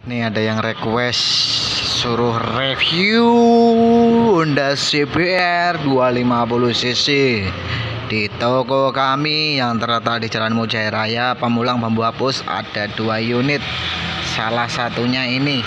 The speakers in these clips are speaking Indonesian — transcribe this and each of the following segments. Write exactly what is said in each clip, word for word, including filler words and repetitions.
Nih ada yang request suruh review Honda C B R dua ratus lima puluh cc di toko kami yang terletak di Jalan Mujaya Raya, Pamulang, Bambu Apus. Ada dua unit, salah satunya ini.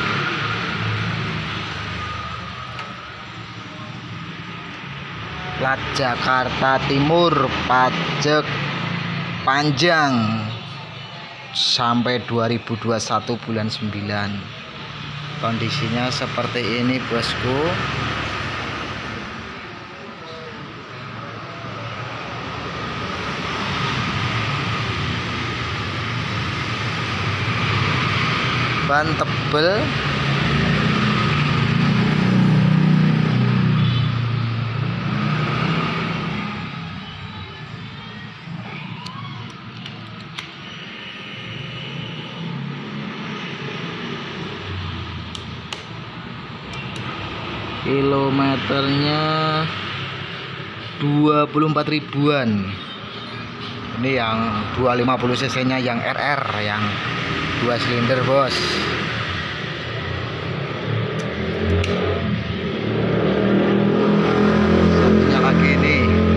Plat Jakarta Timur, pajak panjang sampai dua ribu dua puluh satu bulan sembilan. Kondisinya seperti ini, bosku. Ban tebel, kilometernya dua puluh empat ribuan. Ini yang dua ratus lima puluh cc nya, yang R R, yang dua silinder, bos. Satunya lagi ini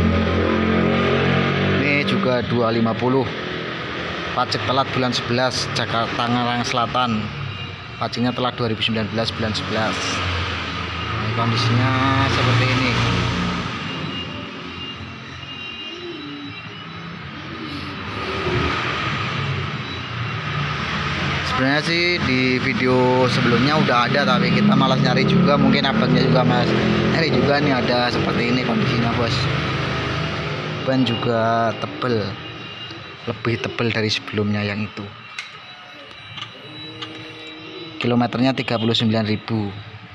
ini juga dua ratus lima puluh, pajak telat bulan sebelas, Jakarta Tangerang Selatan. Pajaknya telat dua ribu sembilan belas bulan sebelas. Kondisinya seperti ini. Sebenarnya sih di video sebelumnya udah ada, tapi kita malas nyari juga, mungkin abangnya juga malas nyari juga. Nih ada seperti ini kondisinya, bos. Ban juga tebel, lebih tebel dari sebelumnya yang itu. Kilometernya tiga puluh sembilan ribu.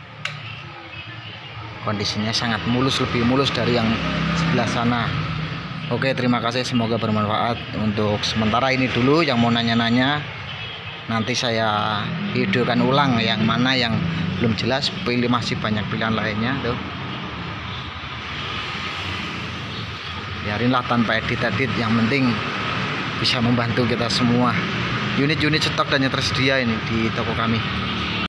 Kondisinya sangat mulus, lebih mulus dari yang sebelah sana. Oke, terima kasih, semoga bermanfaat. Untuk sementara ini dulu, yang mau nanya-nanya nanti saya videokan ulang yang mana yang belum jelas, pilih masih banyak pilihan lainnya tuh. Biarinlah tanpa edit-edit, yang penting bisa membantu kita semua. Unit-unit stok dan yang tersedia ini di toko kami.